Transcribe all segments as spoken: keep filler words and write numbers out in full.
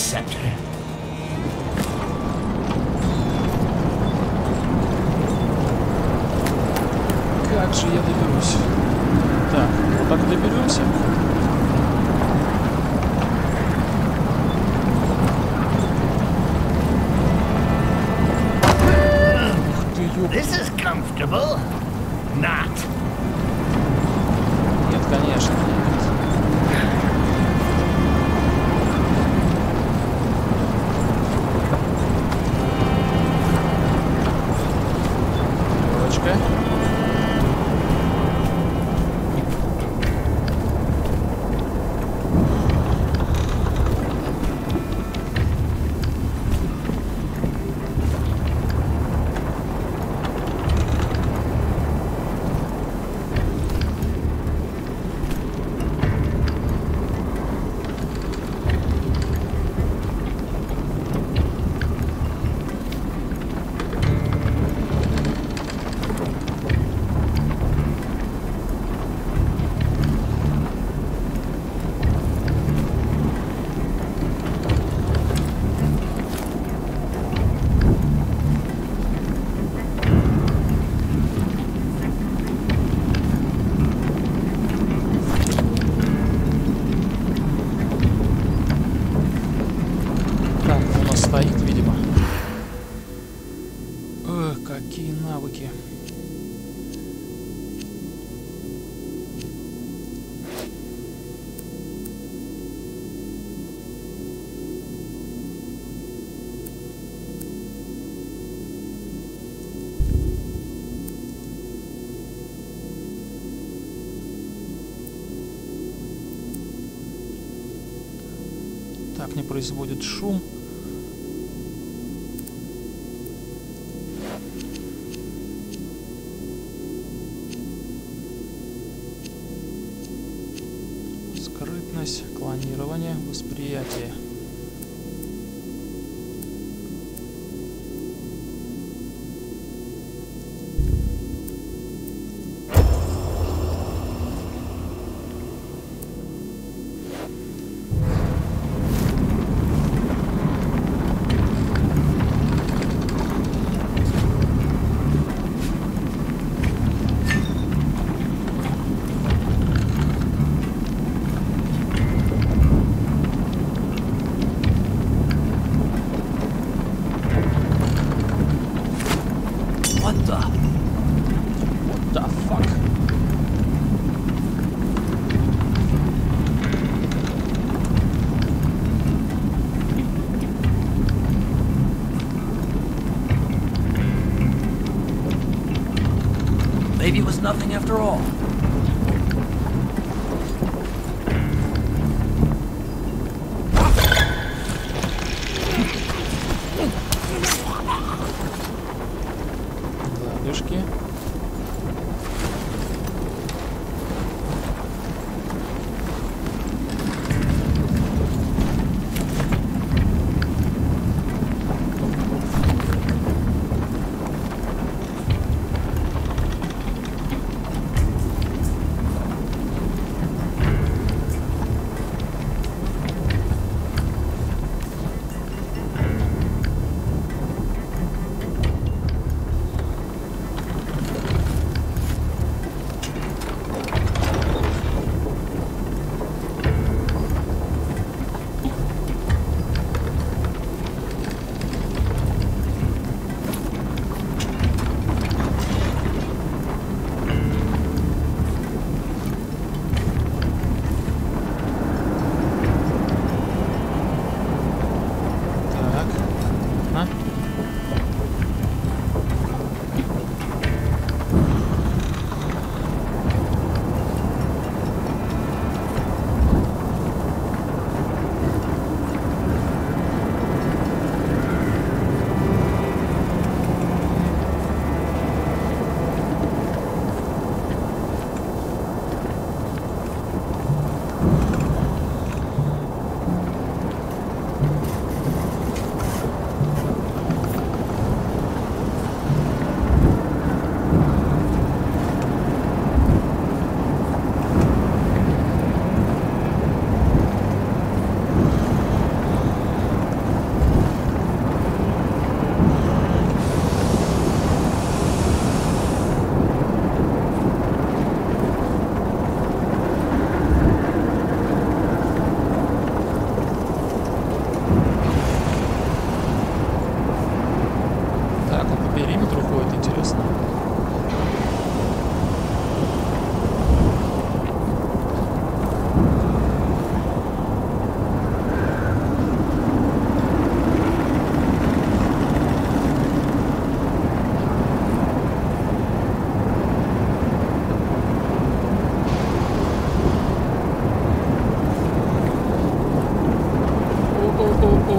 scepter. Как же я доберусь? Так, вот так доберемся. Ух ты, ёп. This is comfortable. Not. Нет, конечно, нет. Девочка. Так, у нас стоит, видимо. Эх, какие навыки. Так, не производит шум. Скрытность, клонирование, восприятие. What the? What the fuck? Maybe it was nothing after all. Ладушки.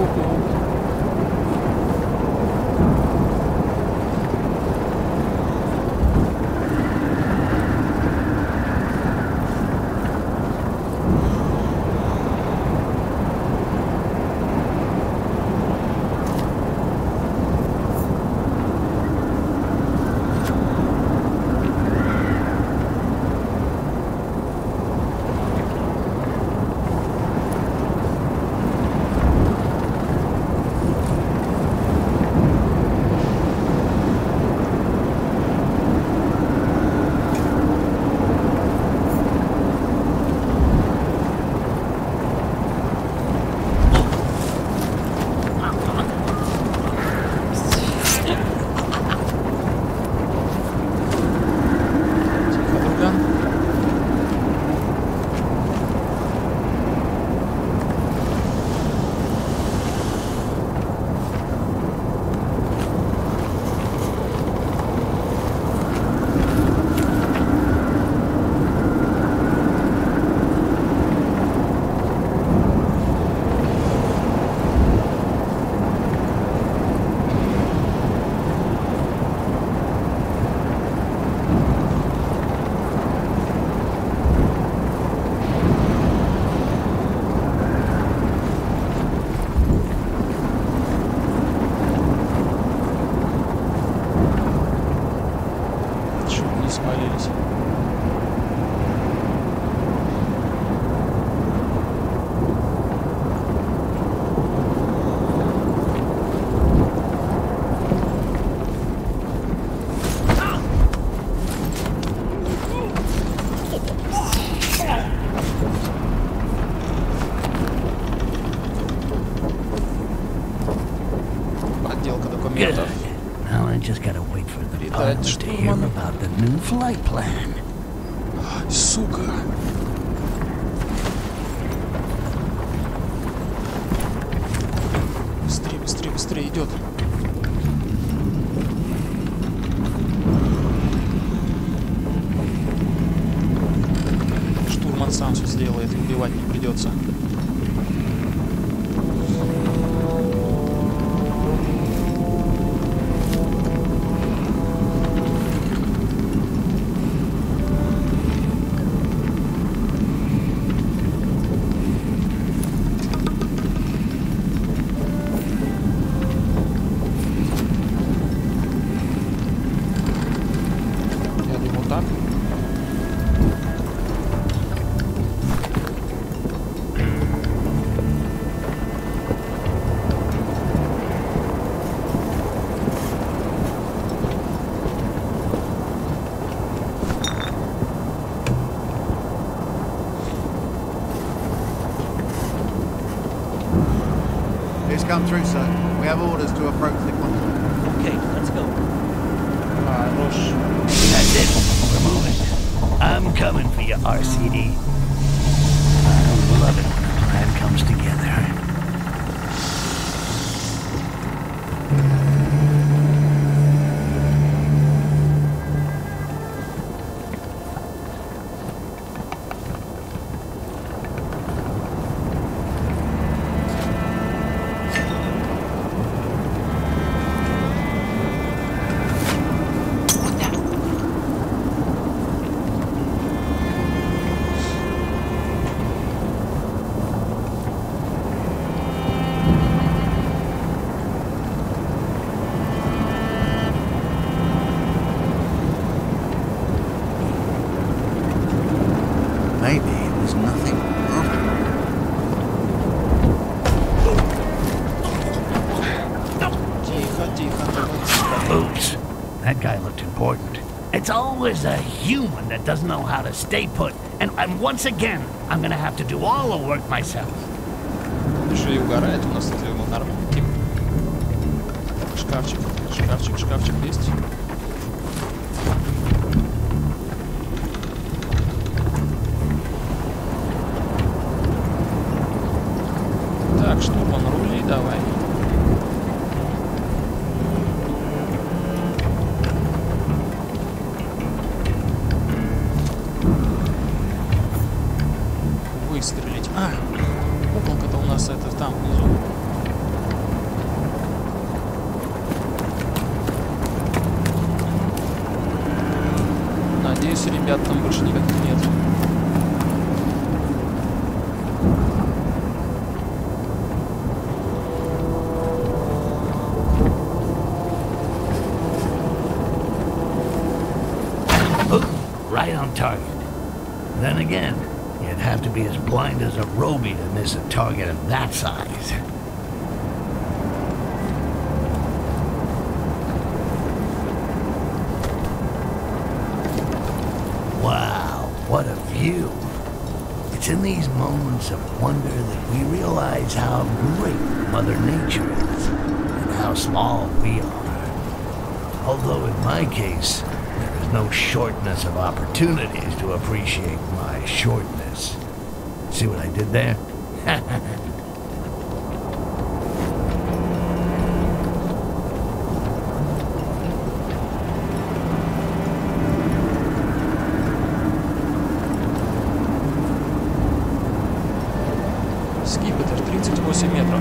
документов. Now I just gotta wait for the Передать pilot to hear штурману. about the new flight plan. Сука. Быстрее, быстрее, быстрее идет. Штурман сам все сделает, убивать не придется. Come through, sir. We have orders to approach the continent. Okay, let's go. Хорош. That's it for the moment. I'm coming for you, R C D. I love it when a plan comes together. Maybe it was nothing after Тихо, тихо. Oops. That guy looked important. It's always a human that doesn't know how to stay put. And, and once again, I'm gonna have to do all the work myself. Еще и угорает у нас, если ему нормальный тип. Шкафчик, шкафчик, шкафчик есть. Так, штурман, рули, давай. Выстрелить. А, куколка-то у нас это там внизу. target. Then again, you'd have to be as blind as a Roby to miss a target of that size. Wow, what a view. It's in these moments of wonder that we realize how great Mother Nature is and how small we are. Although in my case, there is no shortness of opportunities to appreciate my shortness. See what I did there? Скипетр тридцать восемь метров.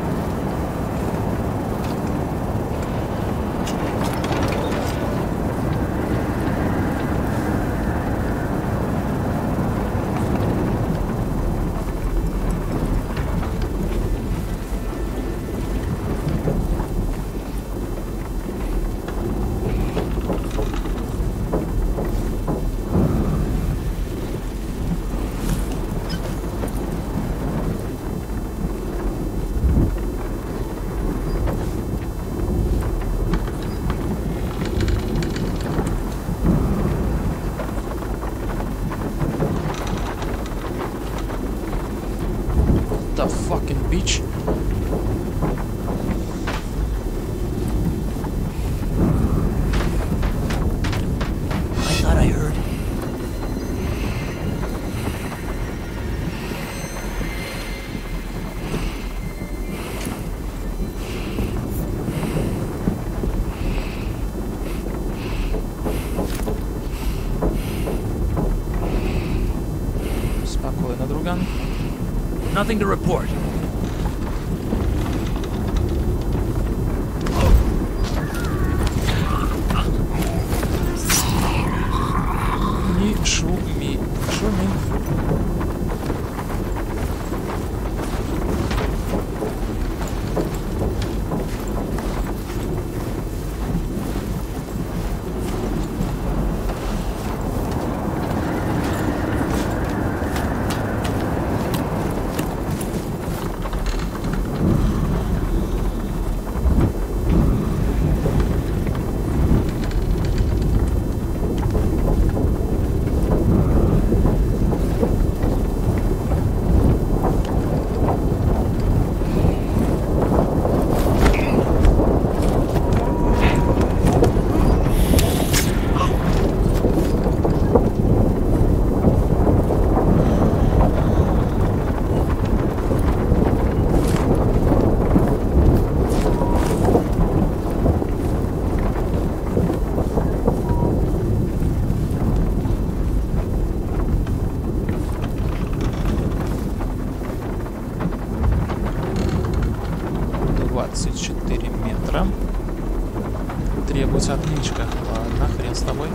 The fucking beach. I thought I heard. Спокойно, друган. Nothing to report. Не шуми, шуми. двадцать четыре метра. Требуется отмычка. Ладно, хрен с тобой.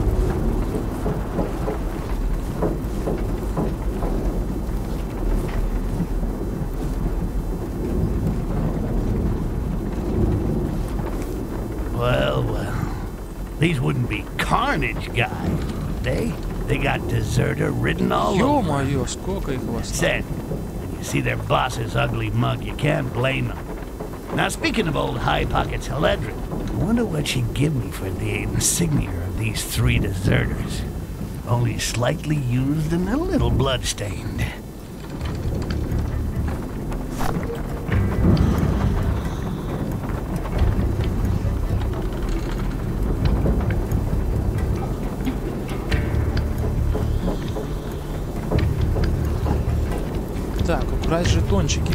Well, well. These wouldn't be Carnage guys, would they? They got deserter written all over. Ё-моё, сколько их у вас? Said, when you see their boss's ugly mug, you can't blame them. Now, speaking of old High Pockets Haledrin, I wonder what she'd give me for the insignia of these three deserters. Only slightly used and a little bloodstained. Так, украсть жетончики.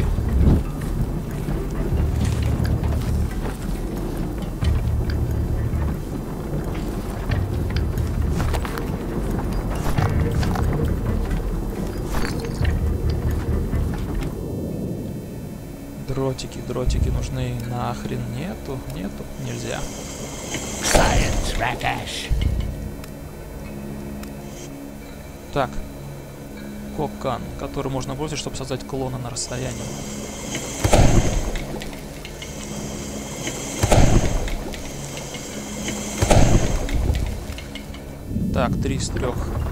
Дротики, дротики нужны. Нахрен нету, нету, нельзя. Science, Rakash. Так. Кокан, который можно бросить, чтобы создать клона на расстоянии. Так, три из трех.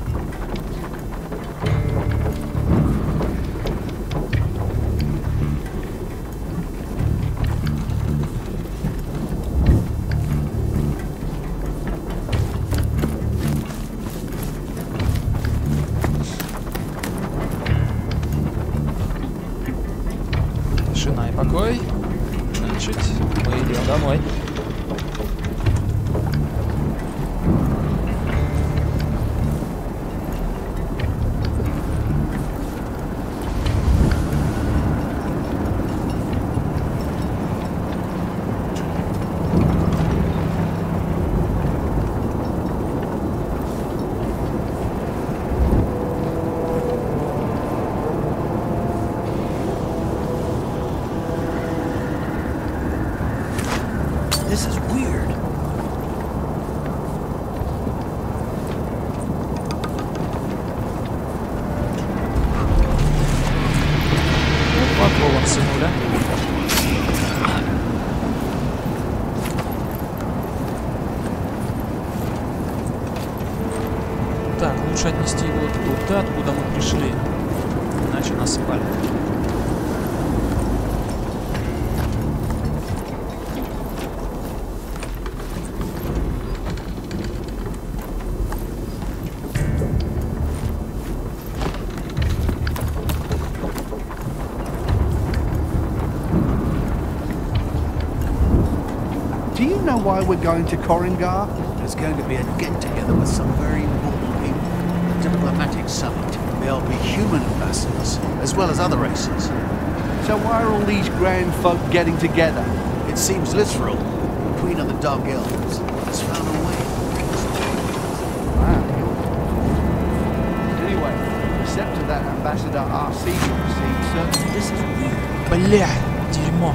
Тишина и покой. Значит, мы идем домой. This is weird. Вакуум сынуля. Так, лучше отнести его туда, откуда мы пришли. Иначе нас спалят. Do you know why we're going to Koringar? There's going to be a get-together with some very important people. A diplomatic summit. There'll be human ambassadors, as well as other races. So why are all these grand folk getting together? It seems literal. The Queen of the Dark Elves has found a way. Wow. Anyway, except to that Ambassador R C seems certain this is weird. Бля, дерьмо.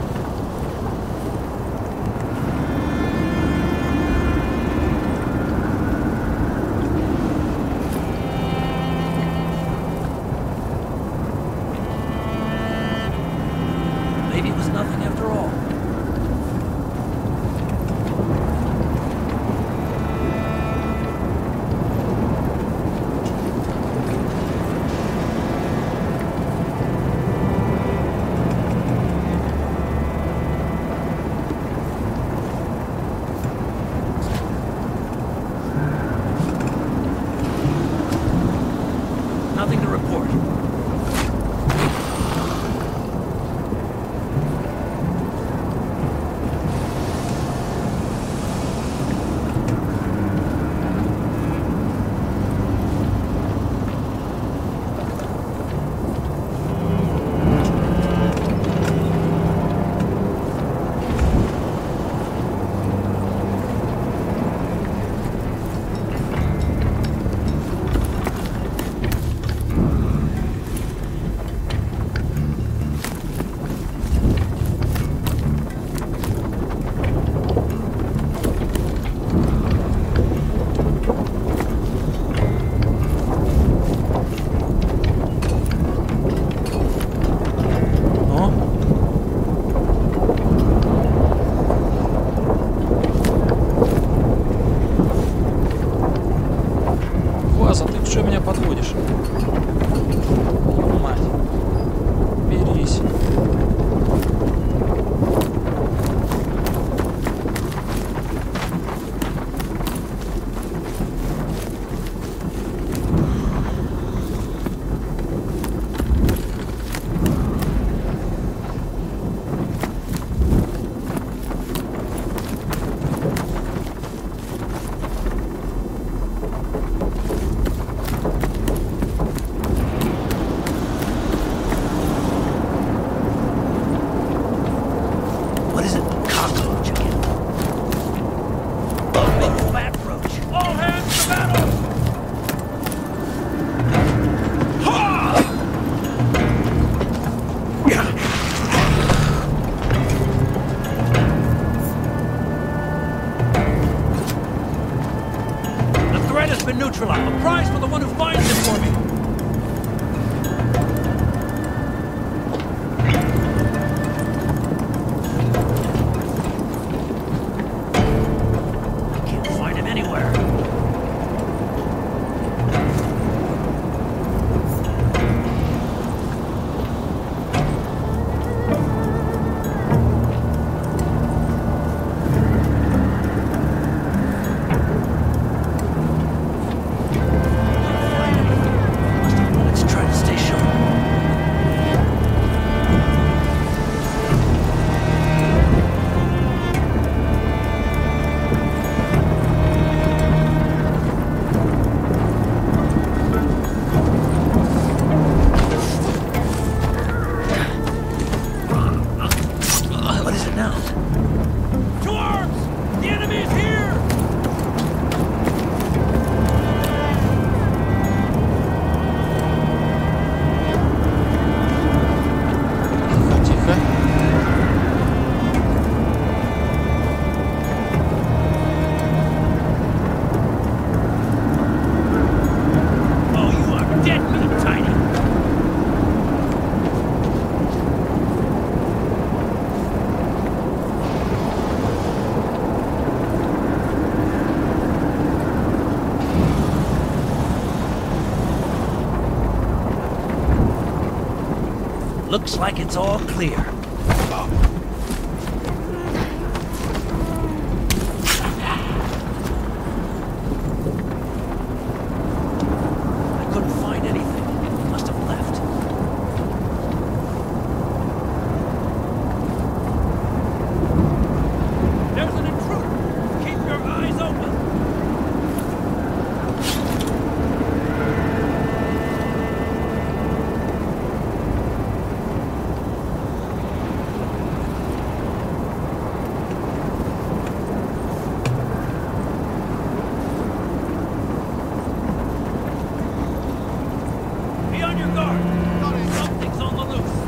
Maybe it was nothing after all. Nothing to report. Ваза, ты что меня подводишь? Мать. Берись. What is it? Cockroach again. A big fat roach. All hands to battle! The threat has been neutralized. A prize for the one who finds it for me. Can't find him anywhere. What is it now? To arms! The enemy is here! Тихо. Oh, you are dead meat, Tiny! Looks like it's all clear. I couldn't find anything. He must have left. There's an intruder! Keep your eyes open! Be on your guard! Something's on the loose!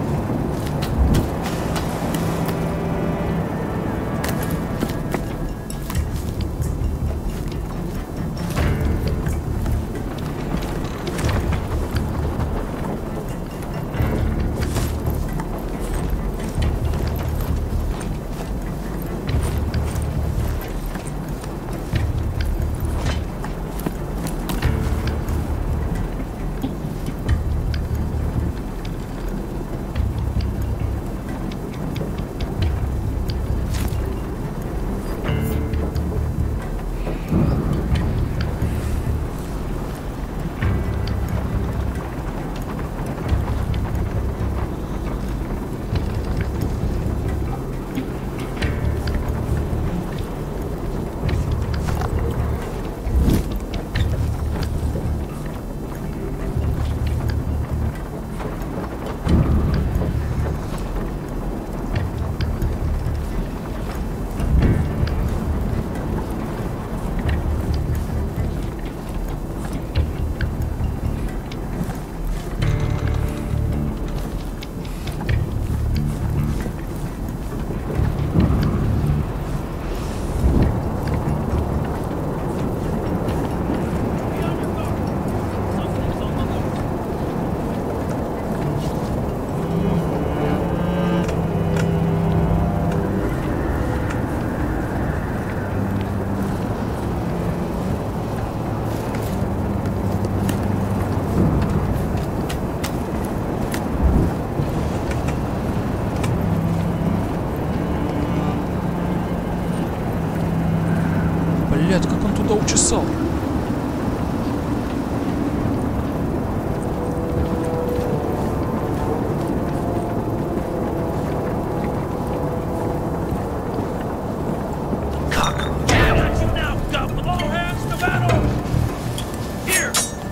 Блядь, как он туда учесал? Got you now, Gub! All hands to battle! Here!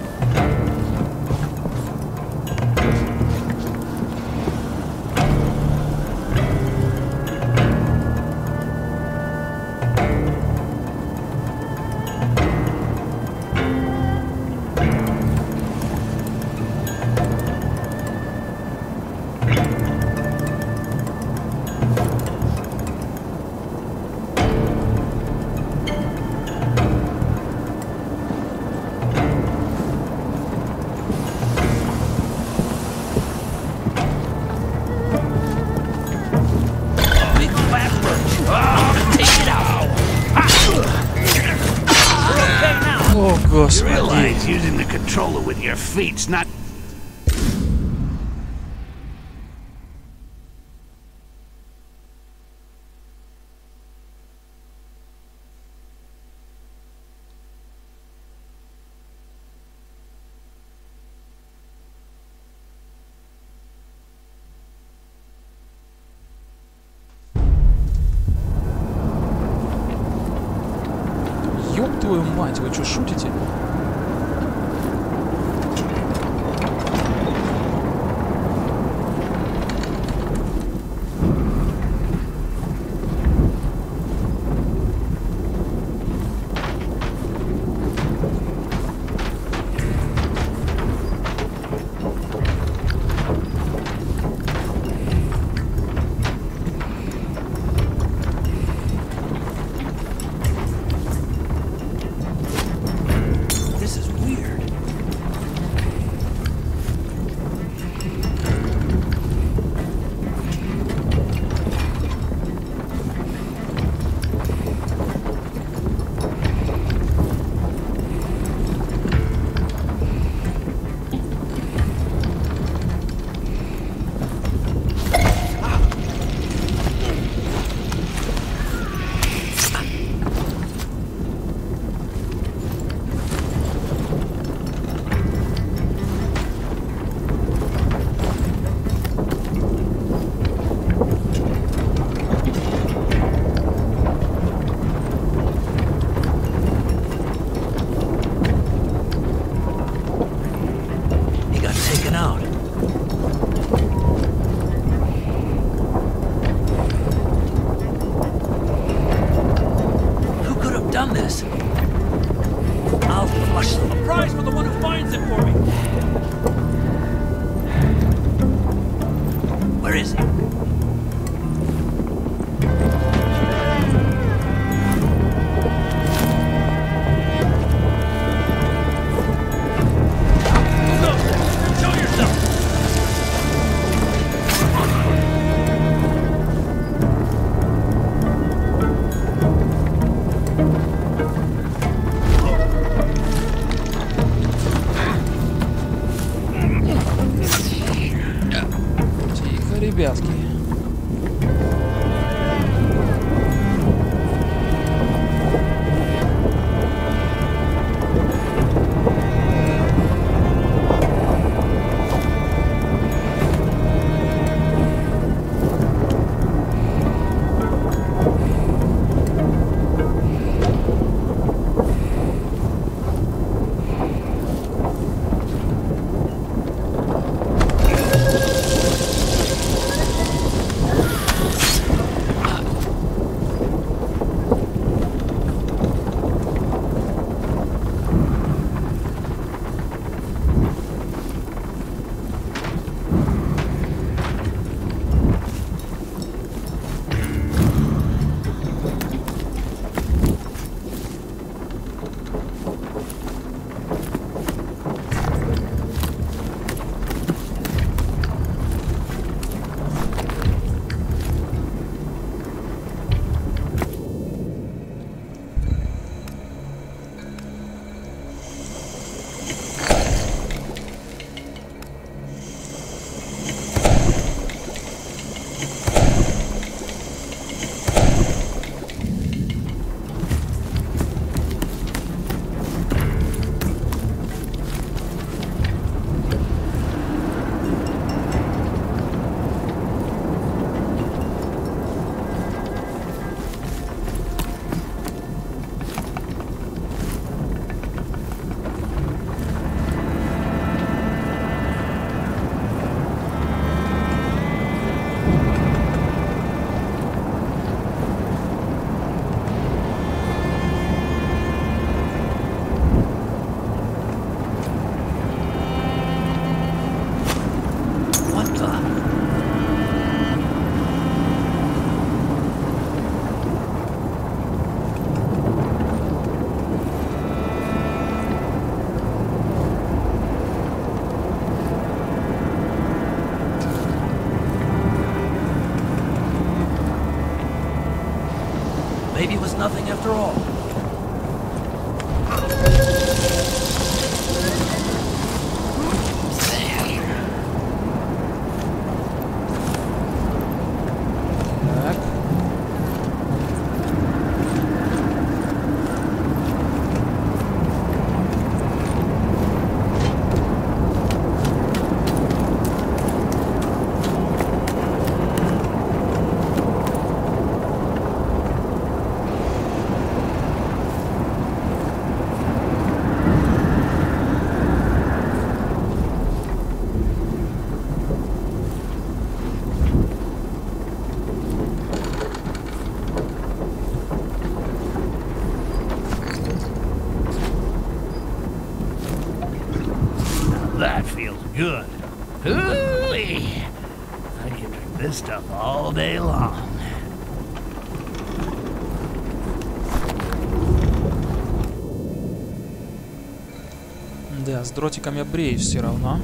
We go backwards. Oh, take it out. О, You господи. realize using the controller with your feet's not... Ёб твою мать, вы что, шутите? Maybe it was nothing after all. Так. That feels good. Ooh-wee. I can drink this stuff all day long. Да, с дротиком я бреюсь все равно.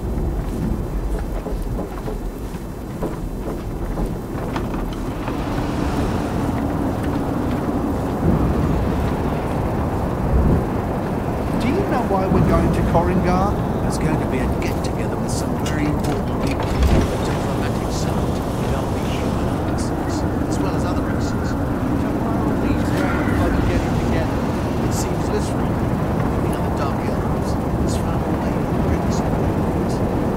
Do you know why we're going to Koringar? There's going to be a get-together with some very important people. A diplomatic summit. There'll be human ambassadors, as well as other races. So why are all these random folk getting together? It seems literal. You know the Dark Elves. It's from away in the British Empires.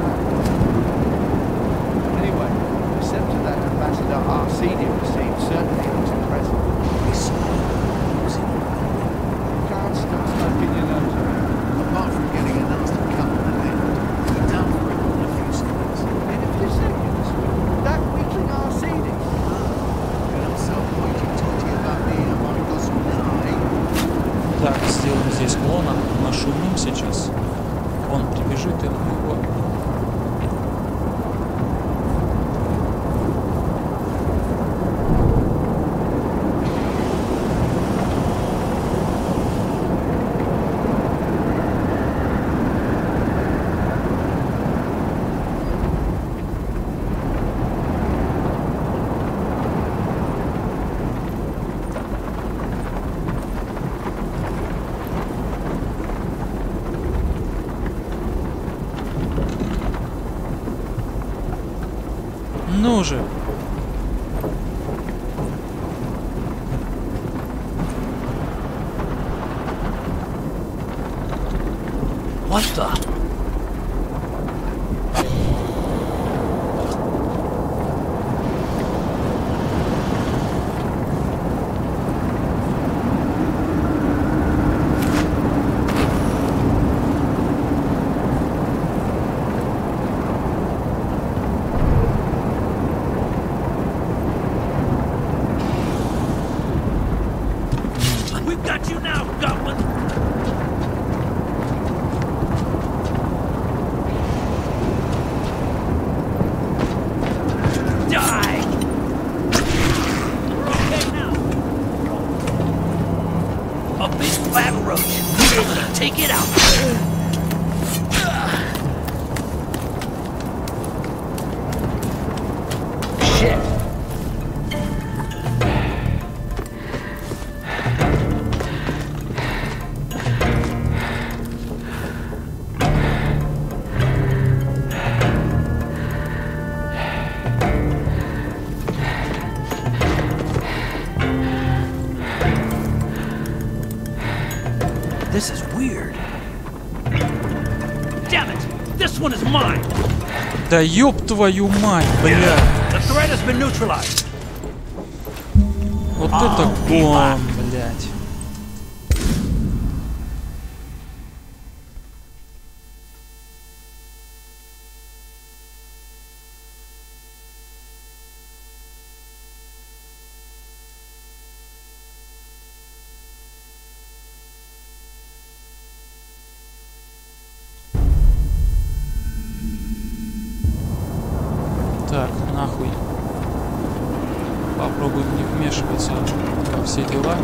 Anyway, the scepter that Ambassador Arcedia received certainly looks impressive. We saw it. It was in You can't stop smoking your nose around. Apart from getting a nasty cut on the head, we down for it in a few seconds. In a few seconds, that weakling Arcedia. You're not so hoity-toity about being a Monaco's eye. Так, сделаем здесь клона. Нашумим сейчас. Он прибежит, и мы его... Ну же! What the? We've got you now, Goblin! Die! Okay, now. A big fat roach. We're able to take it out. Shit. This is weird. Damn it! This one is mine! Да ёб твою мать, бля! The threat has been neutralized. Вот это гон, блядь. Так, нахуй. Попробуем не вмешиваться во все дела.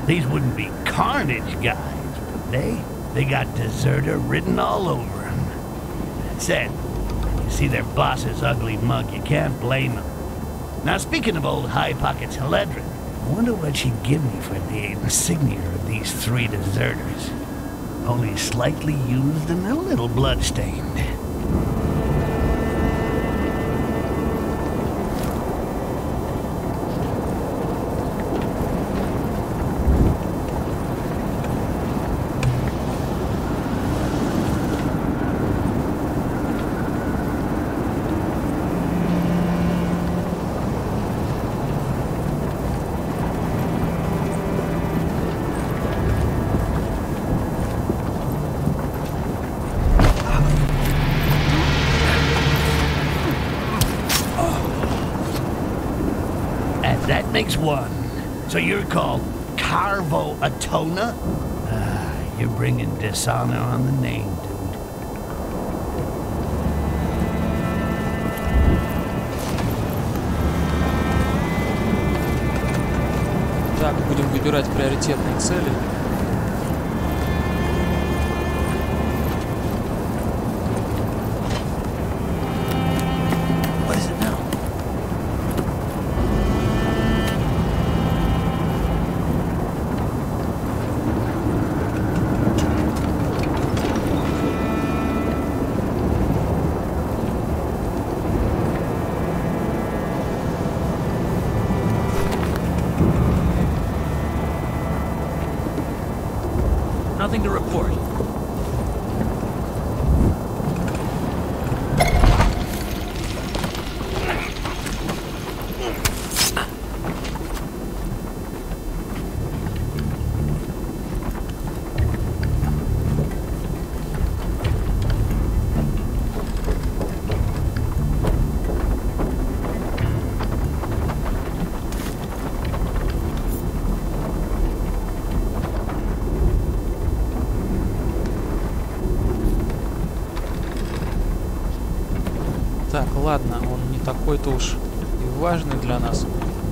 These wouldn't be Carnage guys, would they? They got deserter written all over them. Said, you see their boss's ugly mug, you can't blame them. Now, speaking of old High Pockets Heledrin, I wonder what she'd give me for the insignia of these three deserters. Only slightly used and a little bloodstained. That makes one. So you're called Carvo Atona? Ah, you're bringing dishonor on the name, dude. Так, будем выбирать приоритетные цели. Nothing to report. Так, ладно, он не такой-то уж и важный для нас.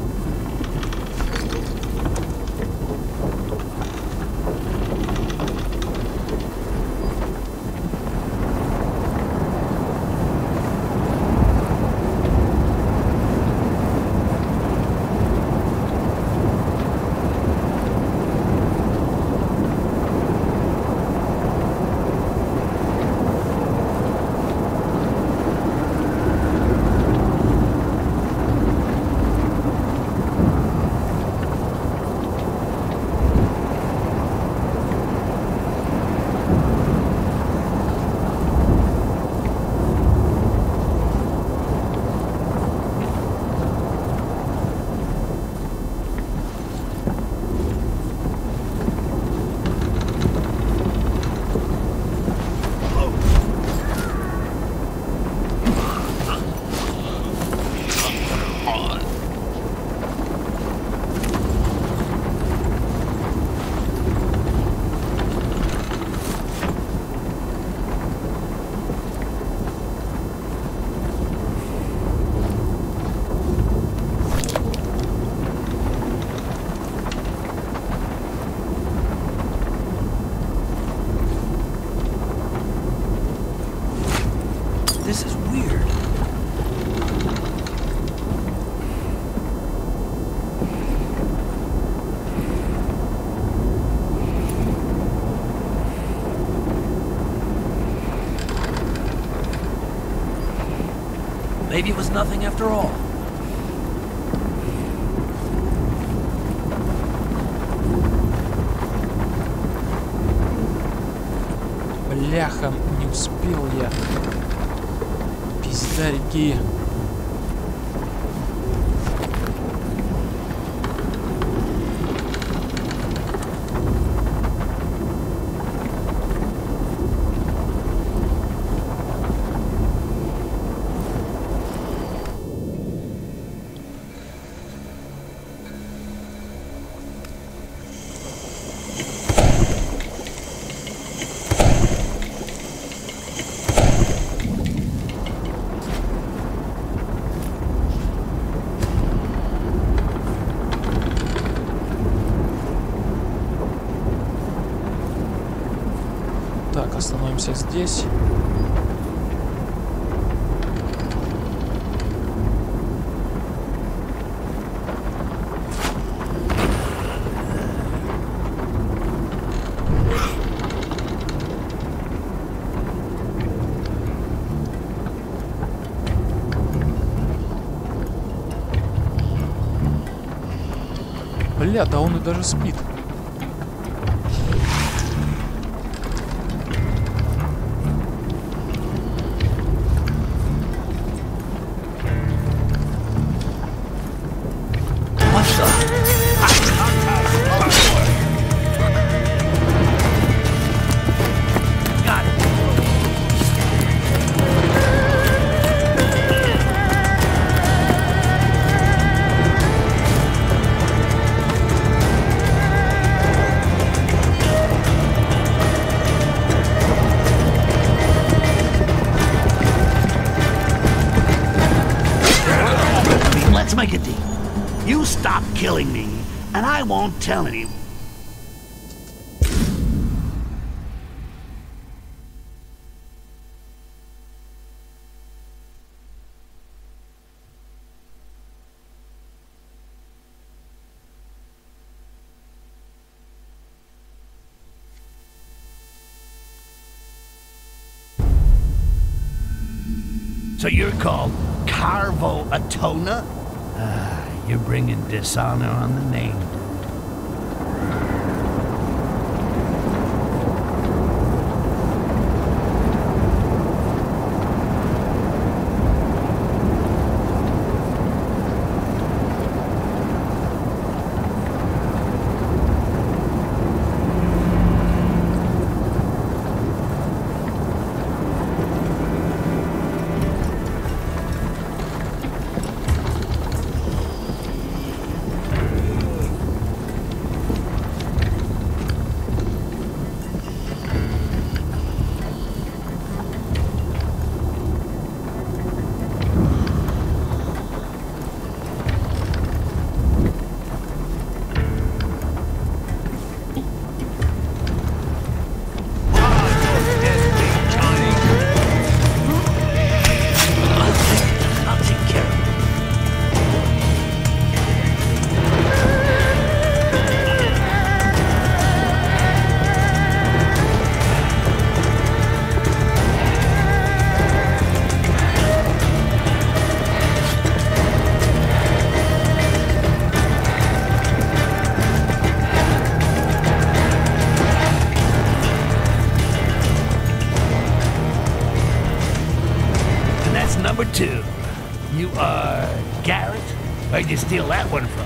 This is weird. Maybe it was nothing after all. Бляха, не успел я. Пиздарьки. Спрячемся здесь. Бля, да он и даже спит. Let's make a deal. You stop killing me, and I won't tell anyone. So you're called Carvo Atona? Ah, you're bringing dishonor on the name, dude. Number two, you are Garrett? Where'd you steal that one from?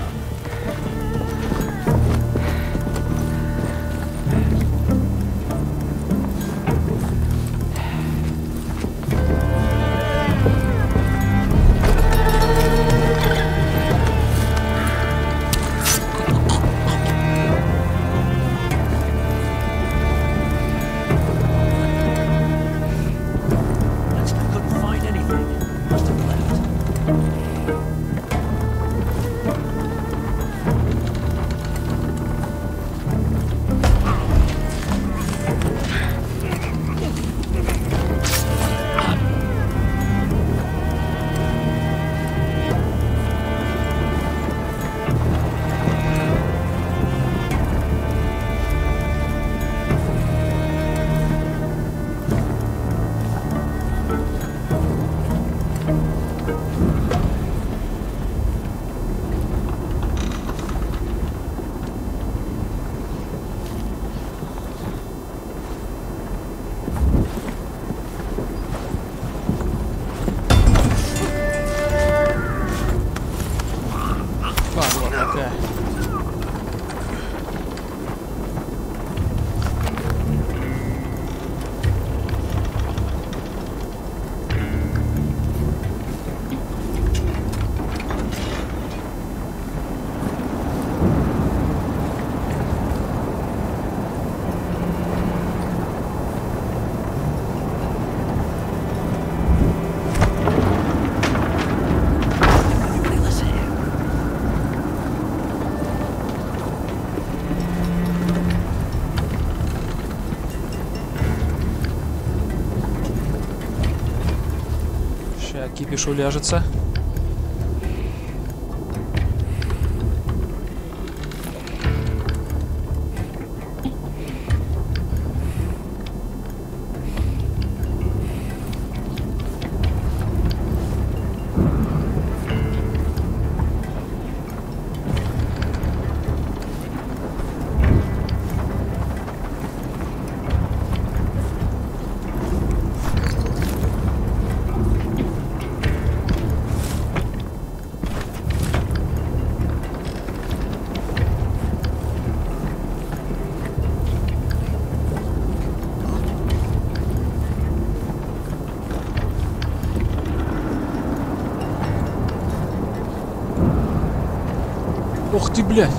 Ща кипиш уляжется. Ух ты, блядь!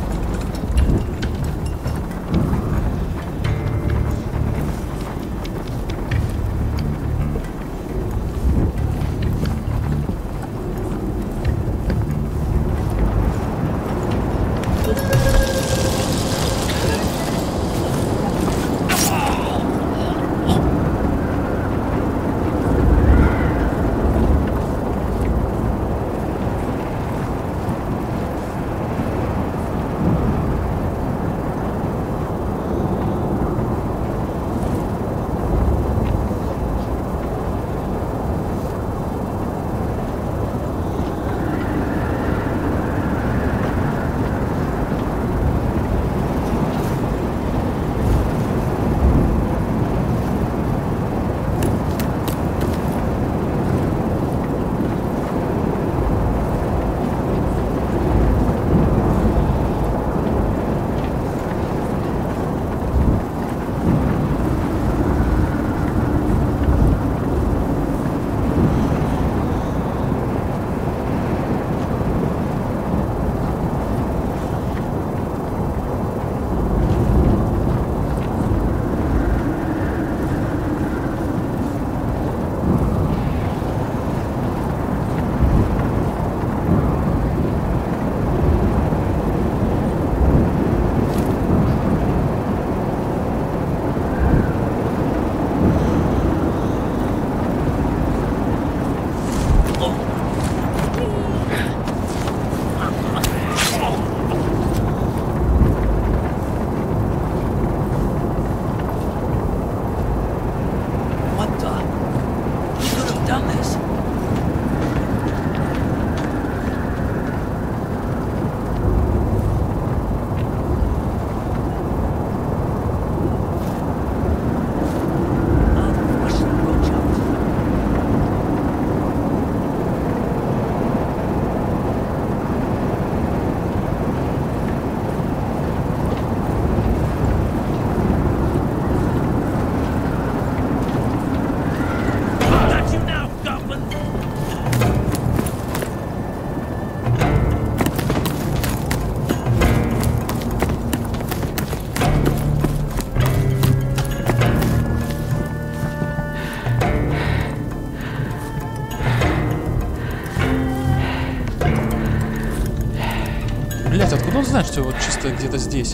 Блять, откуда он знает, что вот чисто где-то здесь?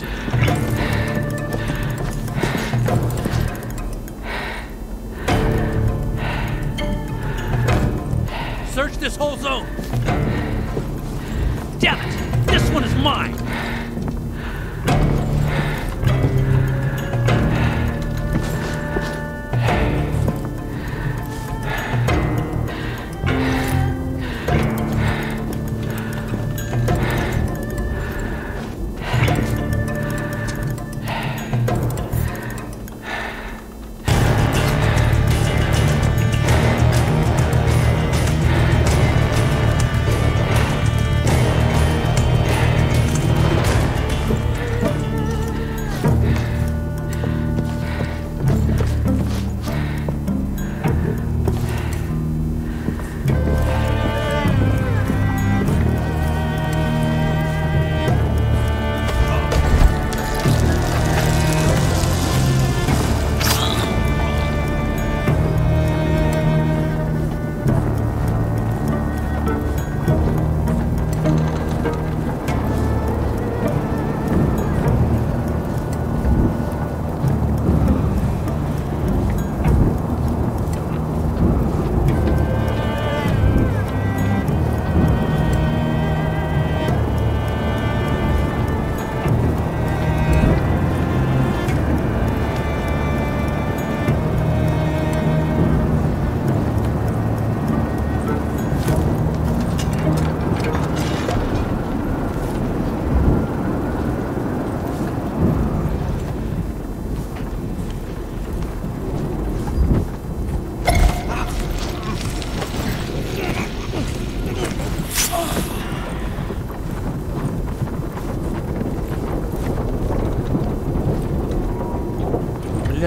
Search this whole zone. Damn it! This one is mine.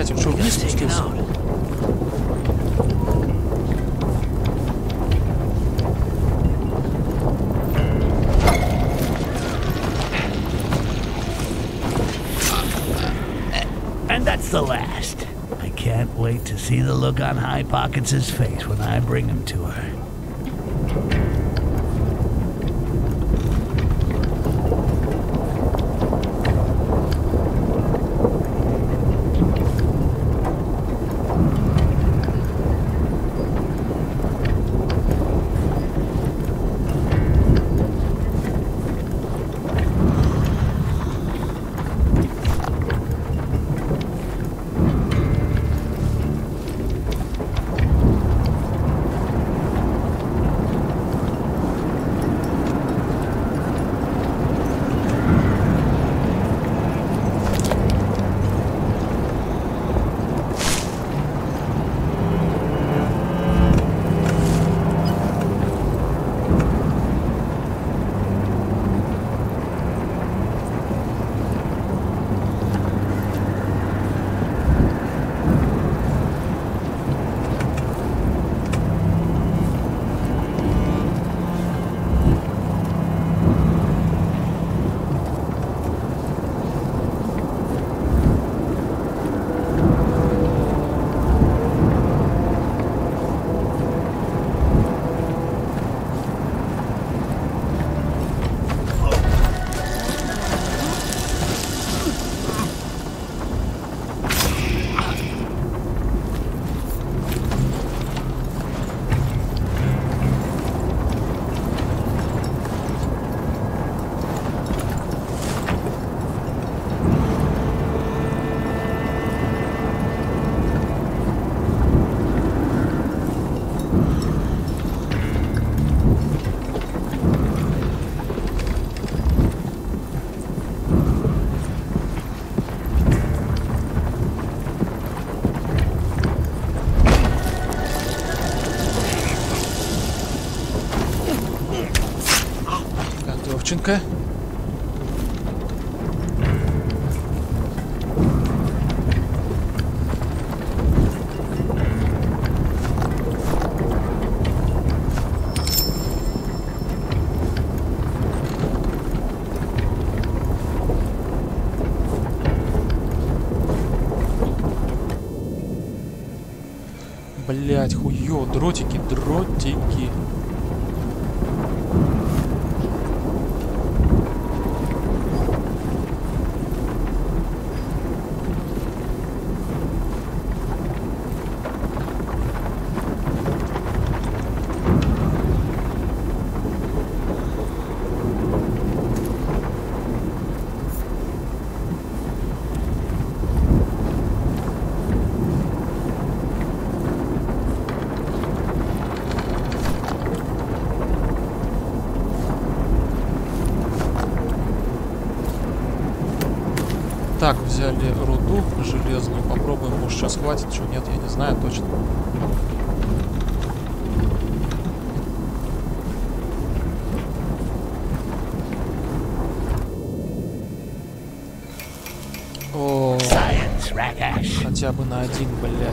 Блять, он что, вниз Just taken спустился? out. And that's the last. I can't wait to see the look on High Pockets' face when I bring him to her. Готовченко. Блять, хуё, дротики, дротики. Так, взяли руду железную. Попробуем, может сейчас хватит, что нет, я не знаю точно. О, Science, Rakash. хотя бы на один, блядь.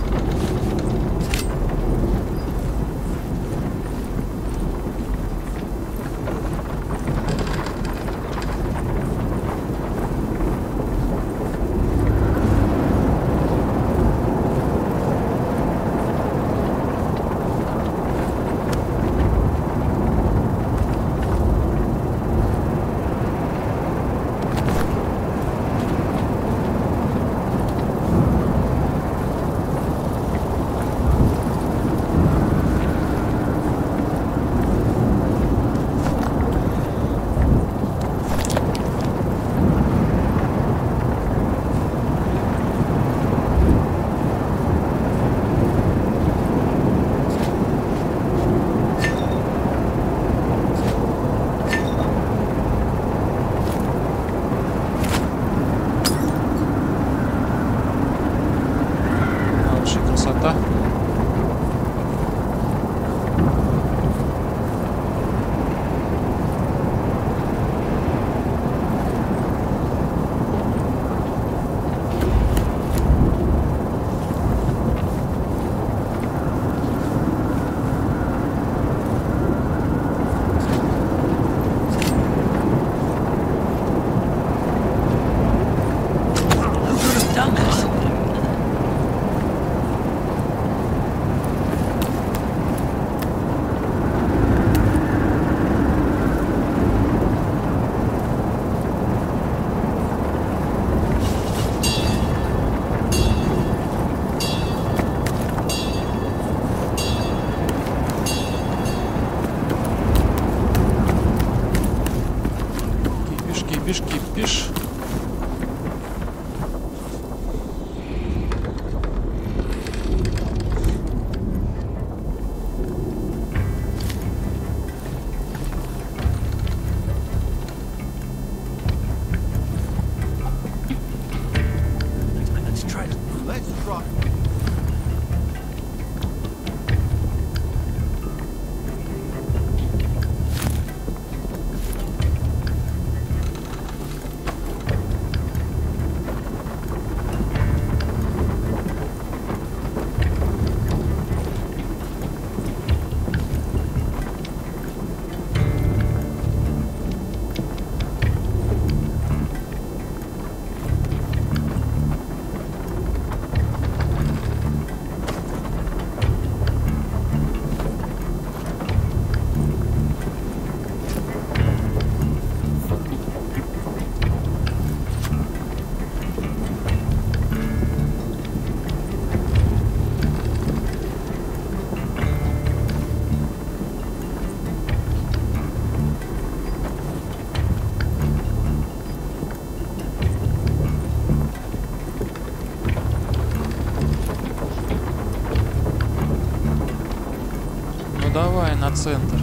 давай на центр.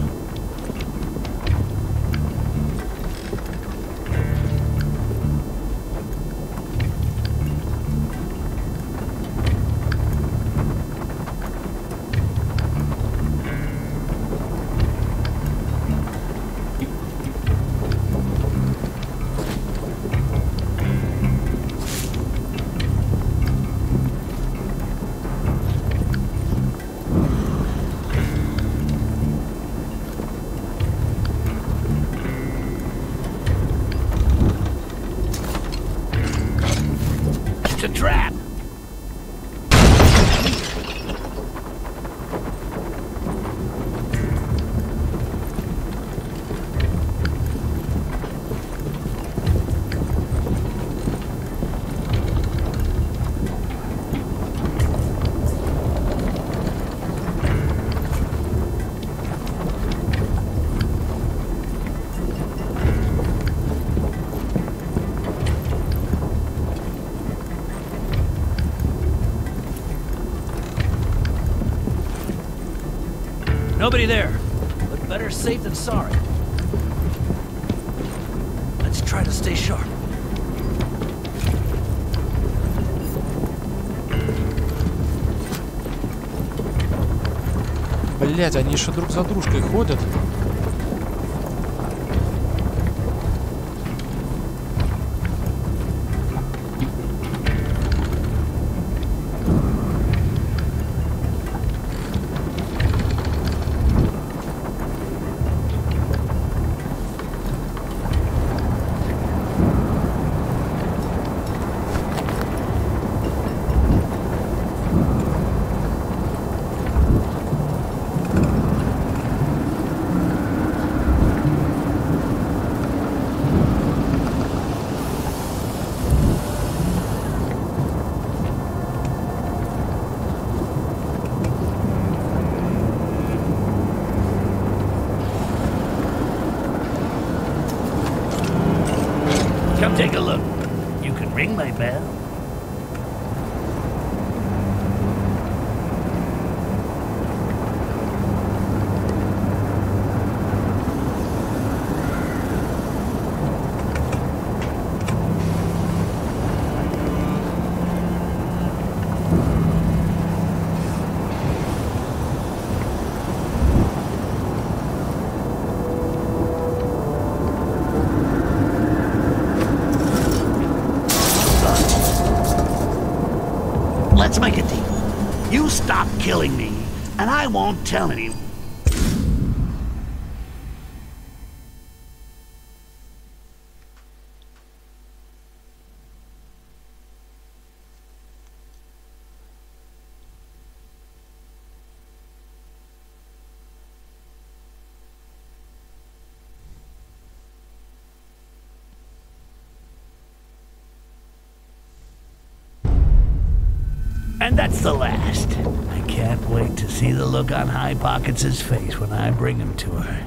It's a trap! Nobody there. But better safe than sorry. Let's try to stay sharp. Блять, они еще друг за дружкой ходят. Come take a look. You can ring my bell. Let's make a deal. You stop killing me, and I won't tell anyone. And that's the last. I can't wait to see the look on High Pockets' face when I bring him to her.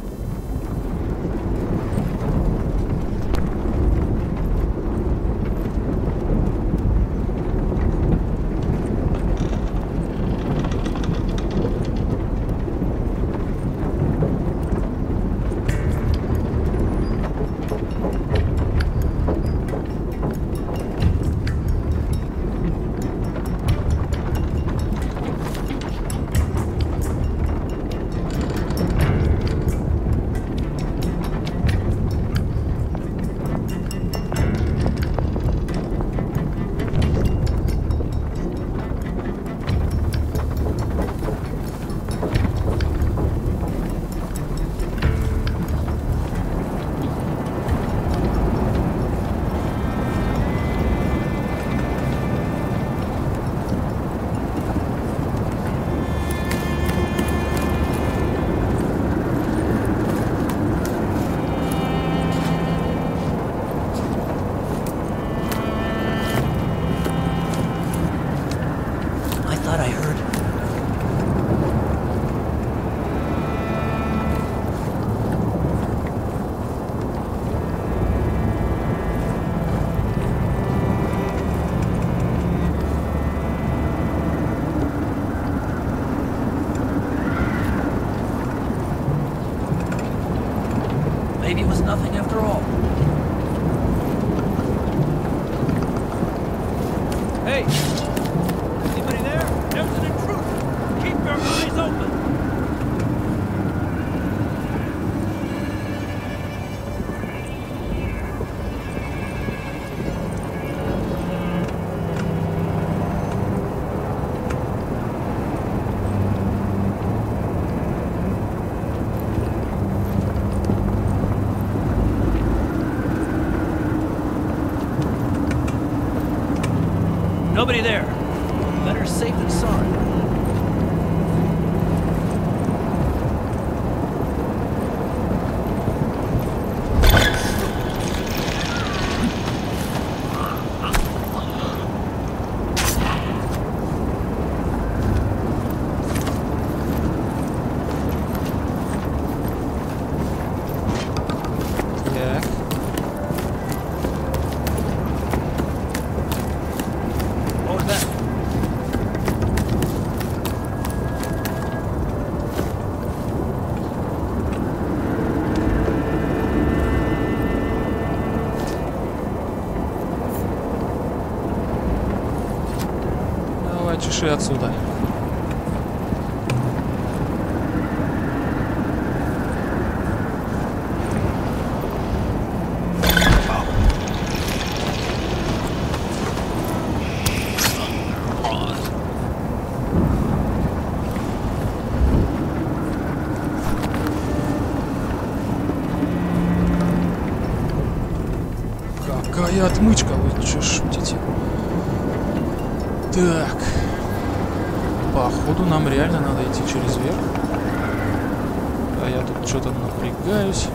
Maybe it was nothing after all. Hey! Anybody there? There's an intruder! Keep your eyes open! Nobody there. Better safe than sorry. Так. What was that? Давай, чеши отсюда. Какая отмычка, вы что шутите? Так. Походу нам реально надо идти через верх. А я тут что-то напрягаюсь.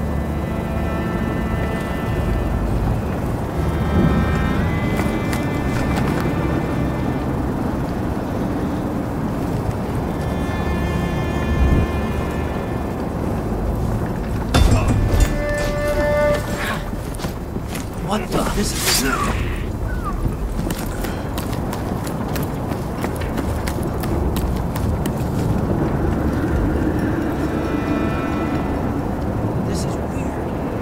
What the? This is... This is weird.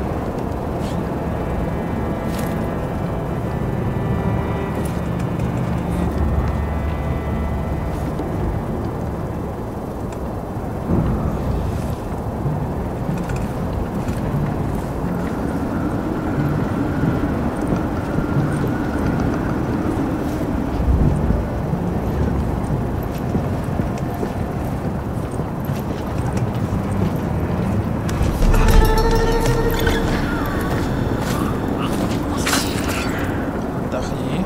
Отдохни.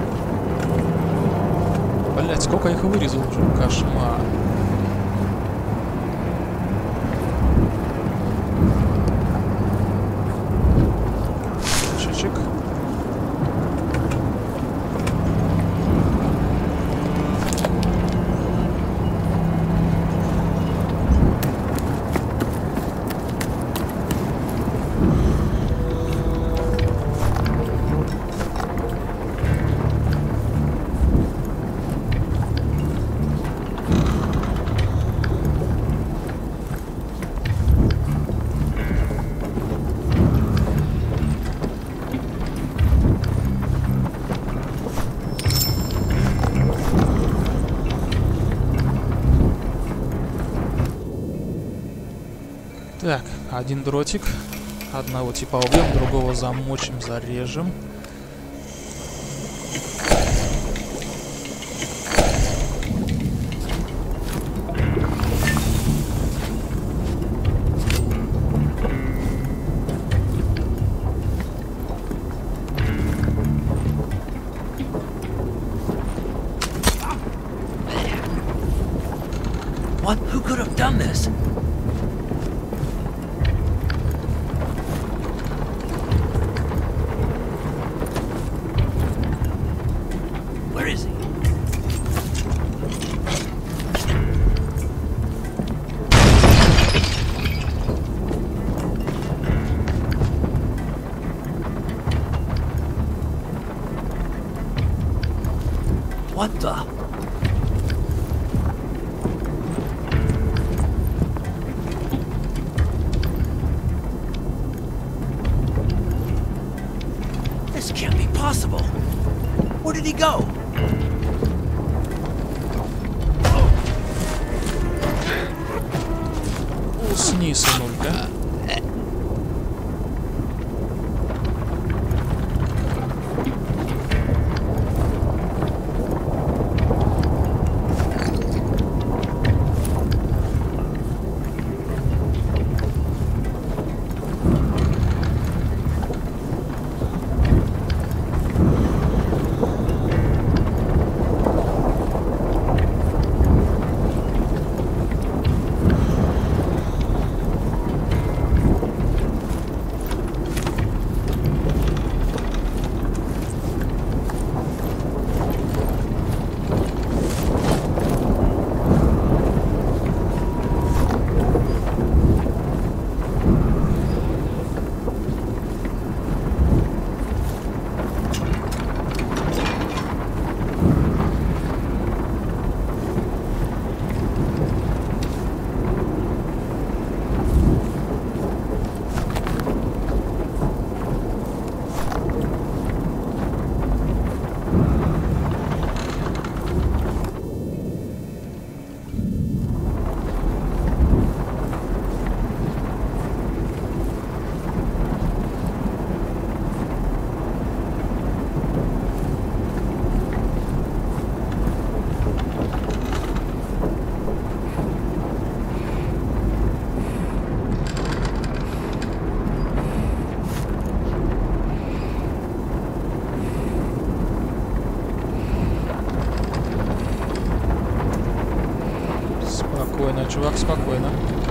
Блять, сколько их вырезал уже. Кошмар. Чичик. Так, один дротик. Одного типа убьем, другого замочим, зарежем. What? Who could have done this? Where is he? What the? did he go? Усни, сынулька. Спокойно, чувак, спокойно.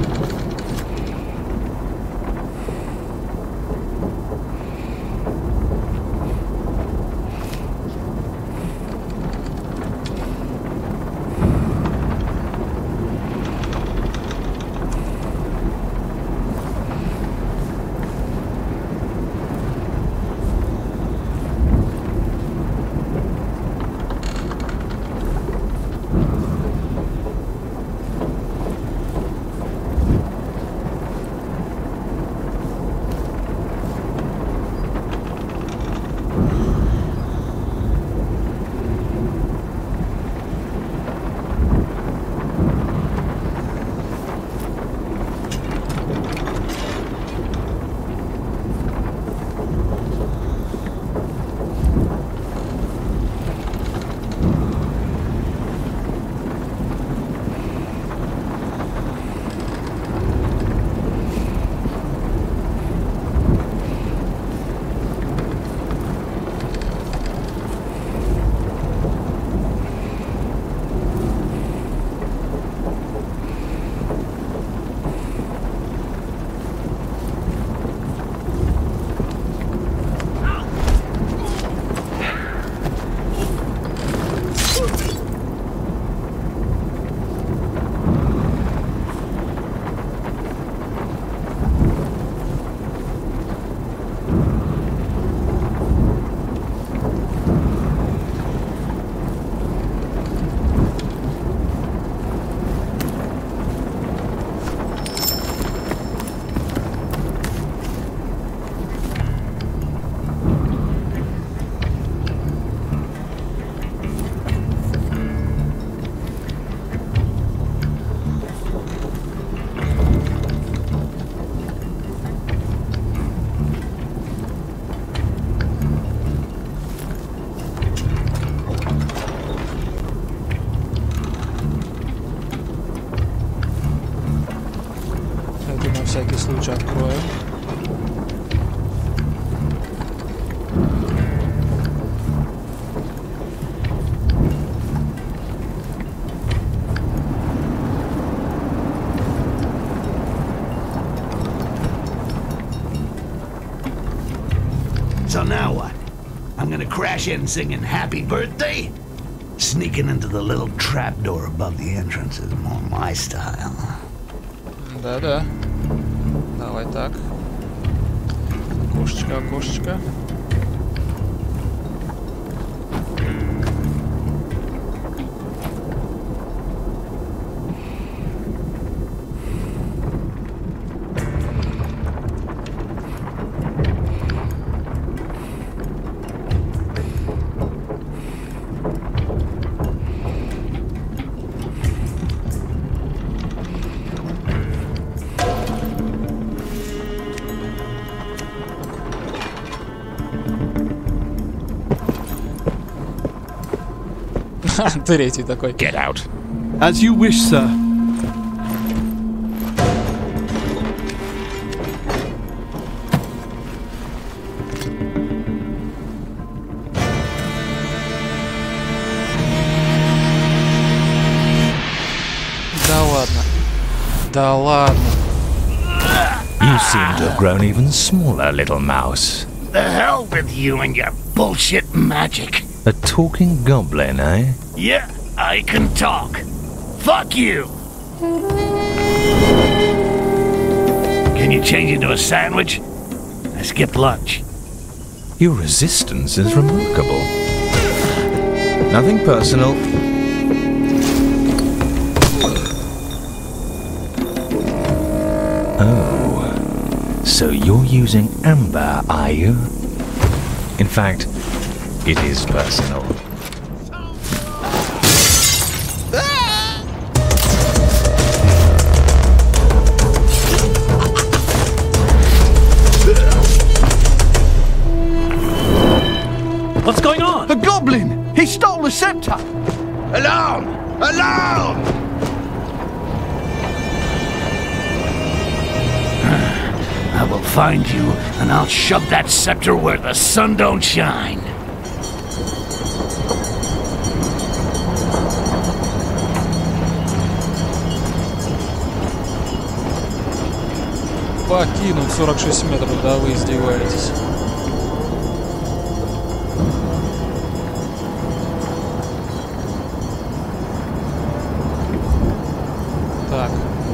всякий случай откроем. So now what? I'm gonna crash in singing happy birthday? Sneaking into the little trapdoor above the entrance is more my style. Да-да. Давай так. Окошечко, окошечко. Третий такой. Get out. As you wish, sir. Да ладно. Да ладно. You seem to have grown even smaller, little mouse. The hell with you and your bullshit magic. A talking goblin, eh? Yeah, I can talk. Fuck you. Can you change into a sandwich? I skipped lunch. Your resistance is remarkable. Nothing personal. Oh, so you're using amber, are you? In fact, it is personal. What's going on? A goblin! He stole the scepter! Alarm! Alarm! I will find you, and I'll shove that scepter where the sun don't shine. Покинуть сорок шесть метров, да вы издеваетесь. Так.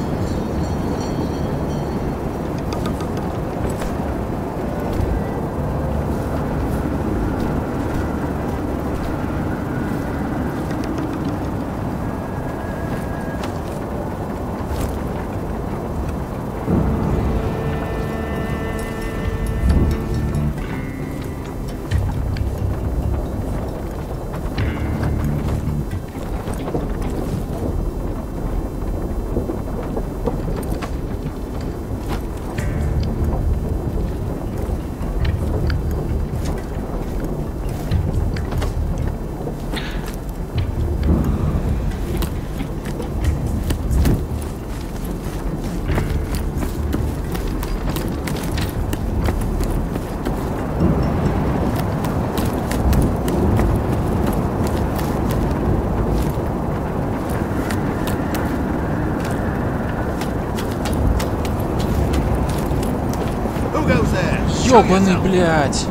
Who goes there? Ёбаный, блядь.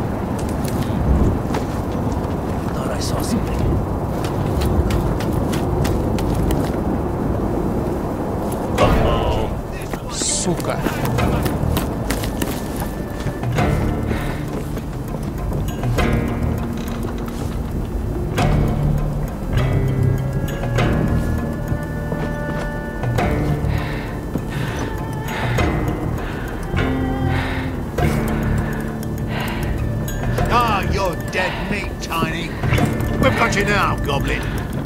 Thought I saw something. Сука. Ah, you're dead meat, Tiny. We've got you now, Goblin.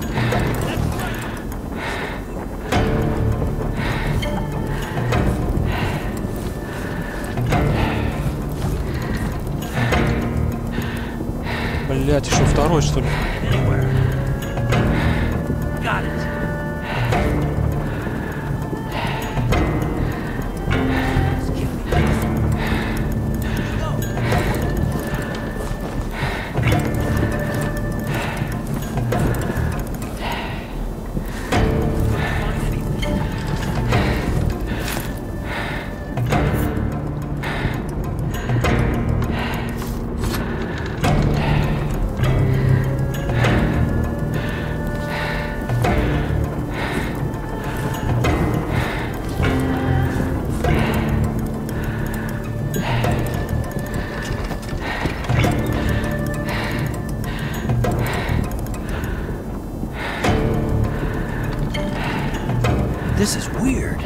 Блядь, еще второй, что ли? Got it. This is weird.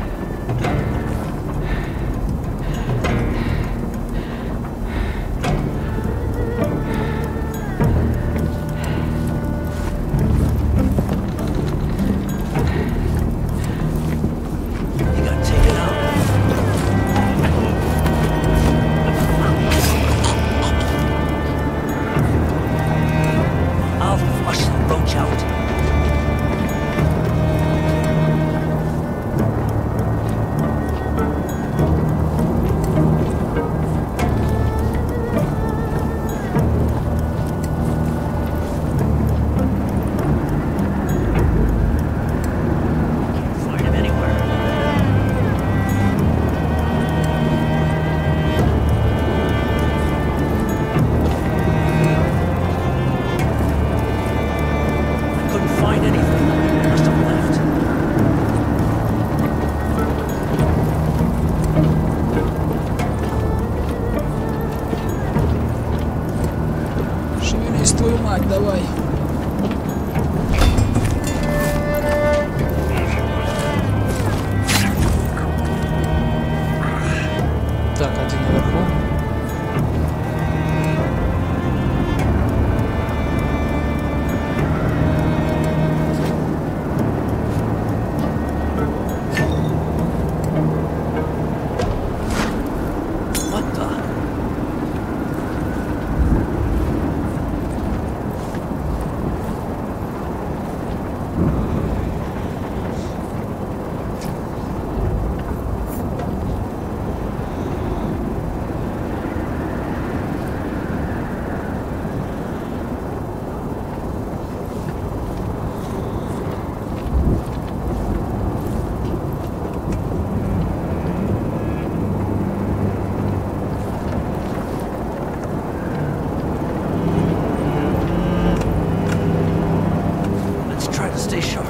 You got taken out. I'll flush the roach out. один наверху. What the? Let's try to stay sharp.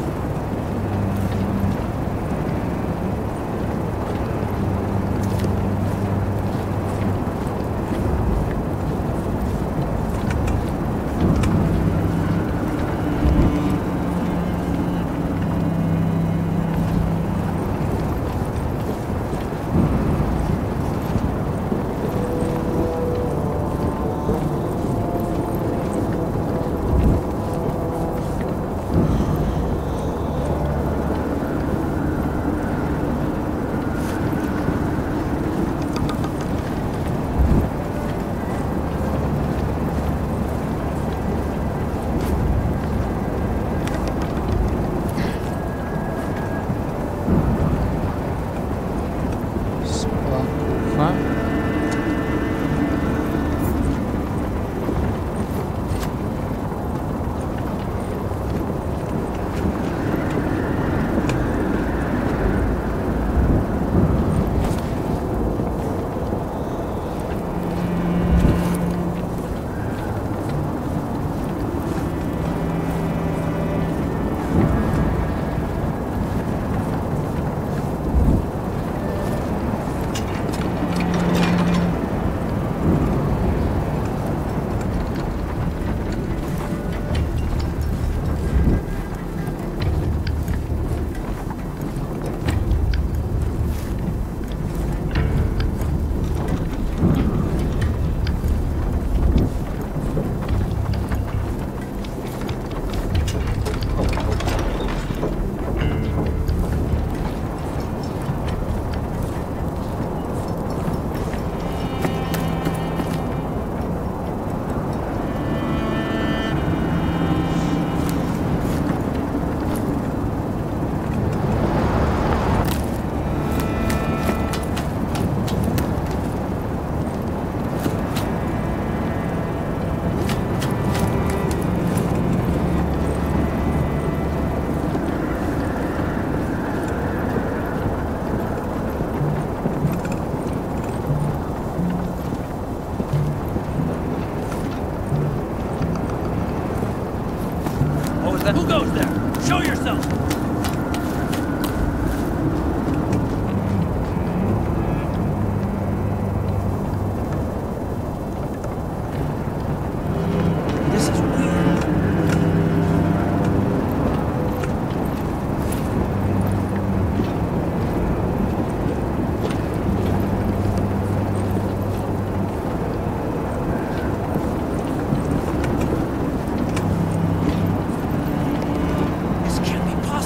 Спокуха. What was that? Who goes there? Show yourself! This is weird. This can't be possible.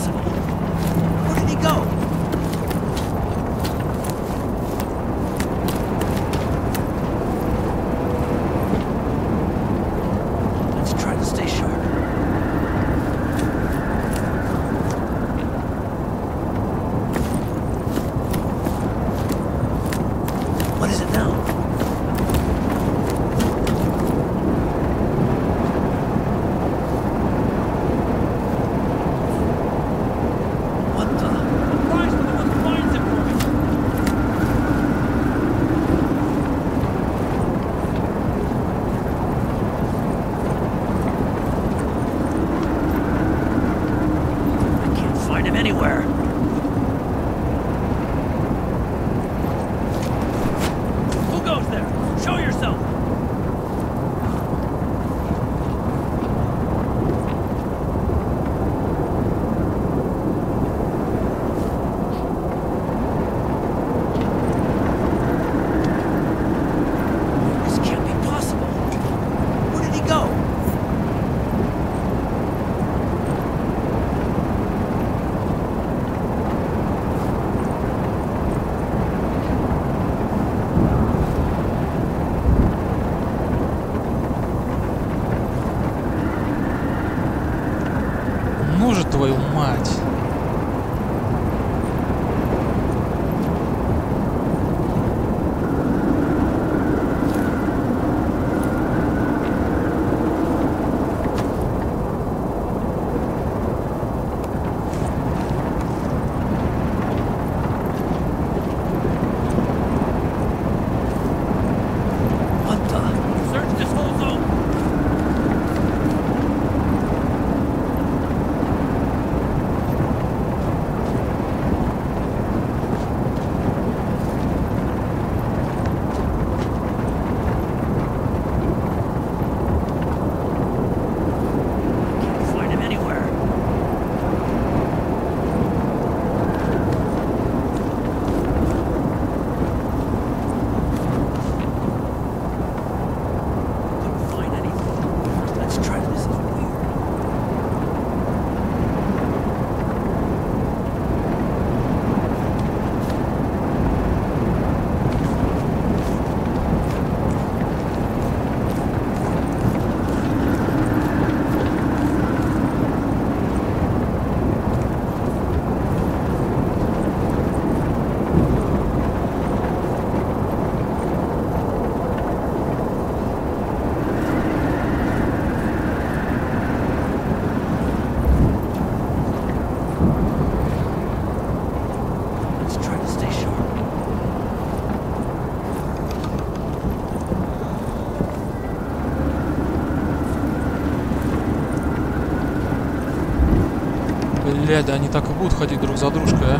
Бля, да они так и будут ходить друг за дружкой, а?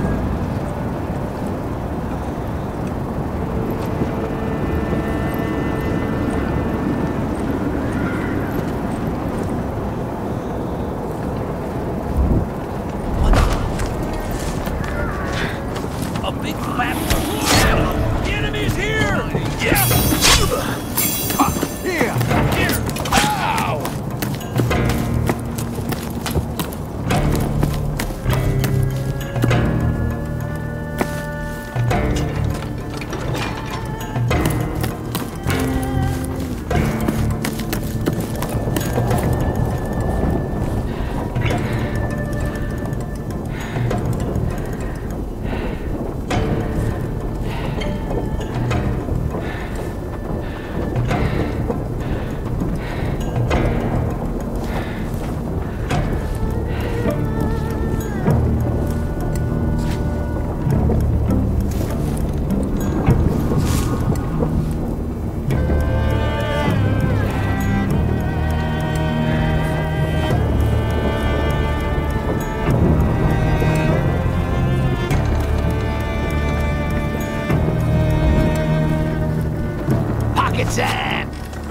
A big fat... The enemy's here! Yeah! Here! Here! Ow! Pocket time!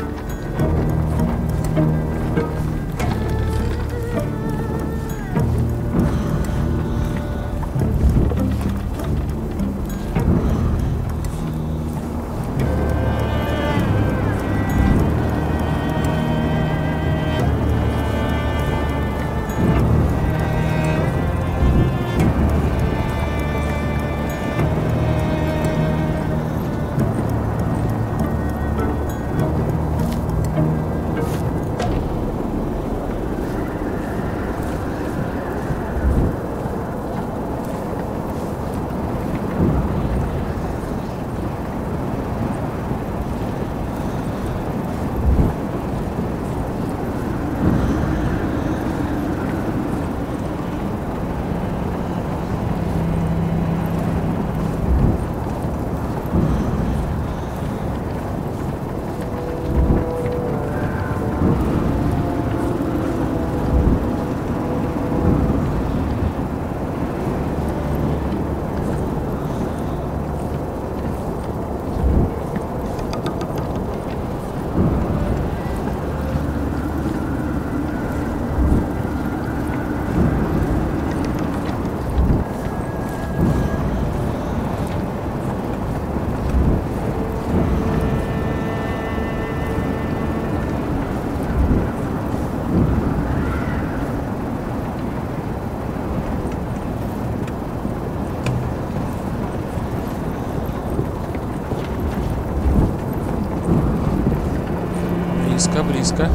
Близко, близко.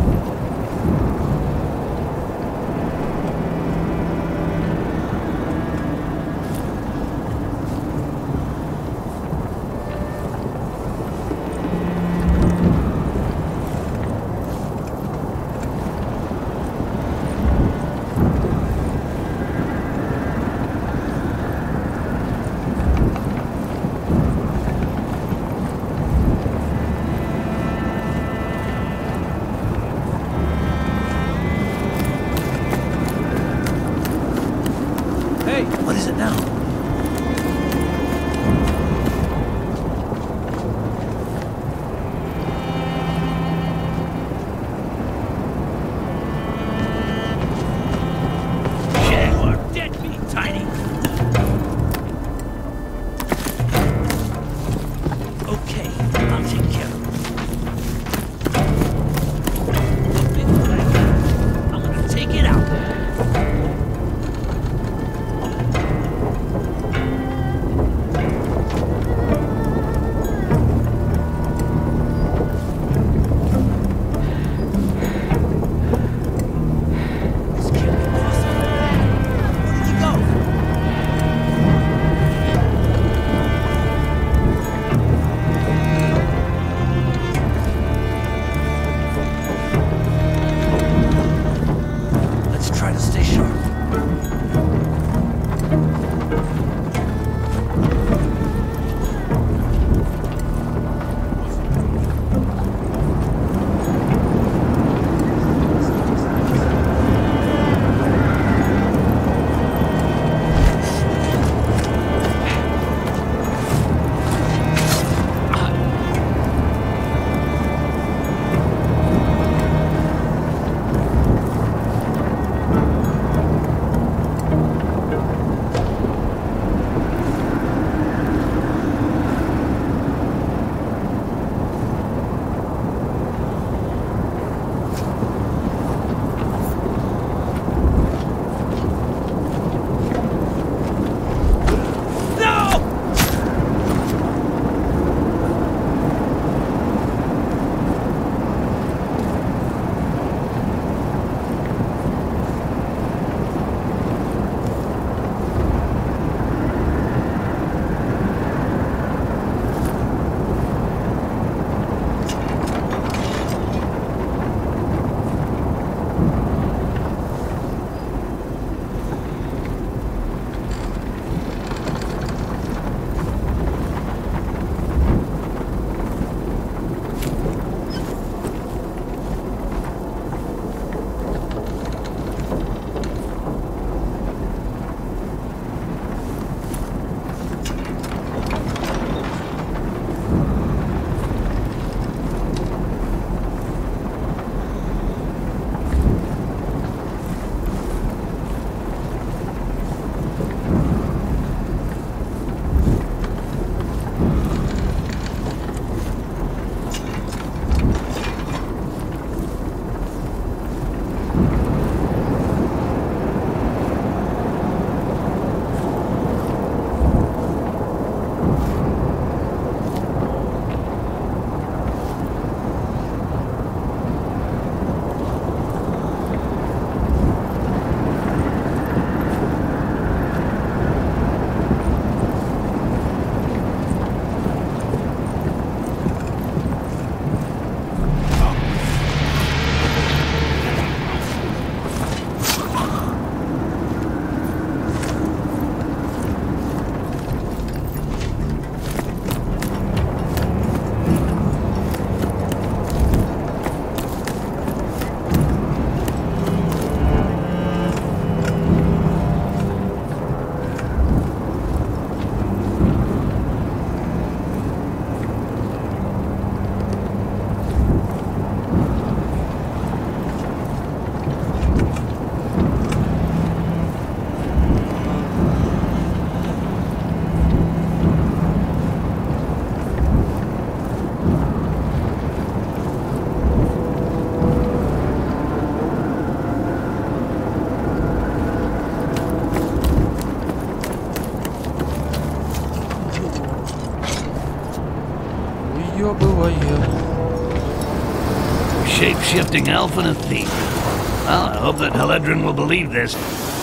уебывает. Shape-shifting elf and a thief. Well, I hope that Heledrin will believe this.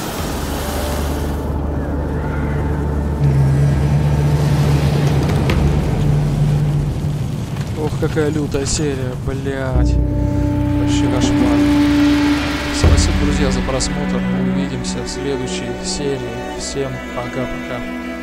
Ох, какая лютая серия, блядь. Вообще кошмар. Спасибо, друзья, за просмотр. Мы увидимся в следующей серии. Всем пока-пока.